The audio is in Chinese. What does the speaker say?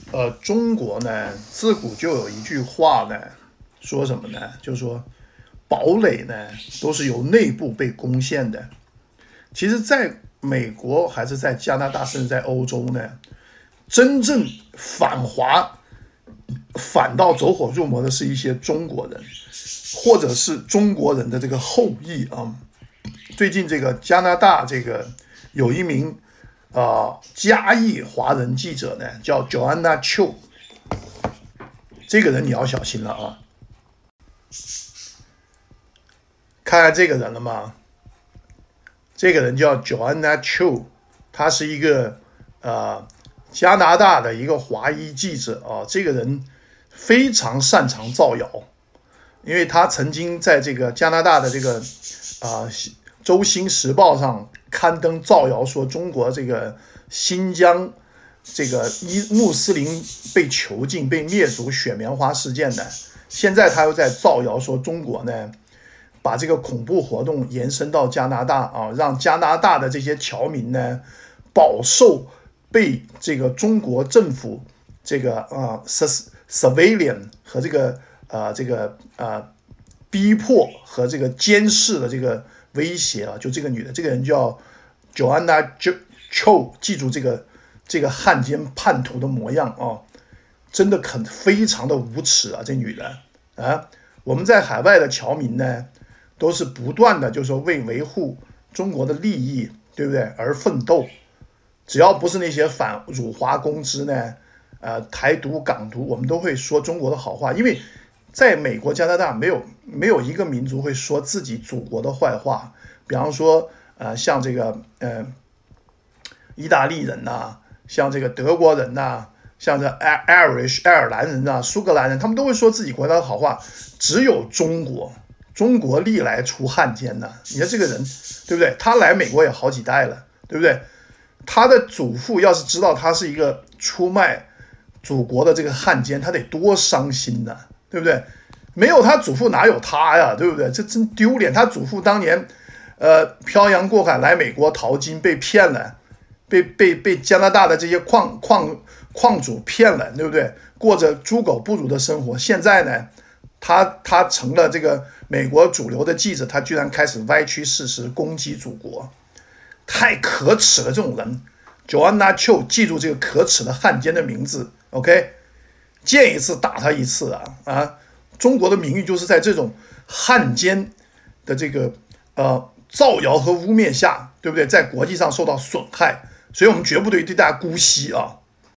中国呢，自古就有一句话呢，说什么呢？就是说，堡垒呢都是由内部被攻陷的。其实，在美国还是在加拿大，甚至在欧洲呢，真正反华、反到走火入魔的是一些中国人，或者是中国人的这个后裔啊。最近这个加拿大这个有一名嘉义华人记者呢，叫 Joanna Cho， 这个人你要小心了啊！看看这个人了吗？这个人叫 Joanna Cho， 他是一个加拿大的一个华裔记者啊。这个人非常擅长造谣，因为他曾经在这个加拿大的这个周星时报上刊登造谣，说中国这个新疆这个穆斯林被囚禁、被灭族雪棉花事件呢。现在他又在造谣说中国呢把这个恐怖活动延伸到加拿大啊，让加拿大的这些侨民呢饱受被这个中国政府这个surveillance 和这个逼迫和这个监视的这个威胁啊。就这个女的，这个人叫 Joanna Cho， 记住这个汉奸叛徒的模样啊，真的非常的无耻啊！这女的啊，我们在海外的侨民呢，都是不断的就是说为维护中国的利益，对不对而奋斗。只要不是那些反辱华公知呢，台独港独，我们都会说中国的好话，因为在美国、加拿大没有一个民族会说自己祖国的坏话。比方说，像这个意大利人呐，像这个德国人呐，像这 Irish 爱尔兰人呐、苏格兰人，他们都会说自己国家的好话。只有中国历来出汉奸呐。你看这个人，对不对？他来美国也好几代了，对不对？他的祖父要是知道他是一个出卖祖国的这个汉奸，他得多伤心呐，对不对？没有他祖父哪有他呀，对不对？这真丢脸。他祖父当年漂洋过海来美国淘金被骗了，被加拿大的这些矿主骗了，对不对？过着猪狗不如的生活。现在呢，他成了这个美国主流的记者，他居然开始歪曲事实，攻击祖国，太可耻了！这种人 ，Joanna Cho， 记住这个可耻的汉奸的名字 ，OK？ 见一次打他一次啊！中国的名誉就是在这种汉奸的这个造谣和污蔑下，对不对？在国际上受到损害，所以我们绝不对大家姑息啊！